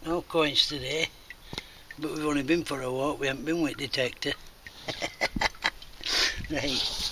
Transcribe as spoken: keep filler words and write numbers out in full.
No coins today, but we've only been for a walk, we haven't been with detector. Right.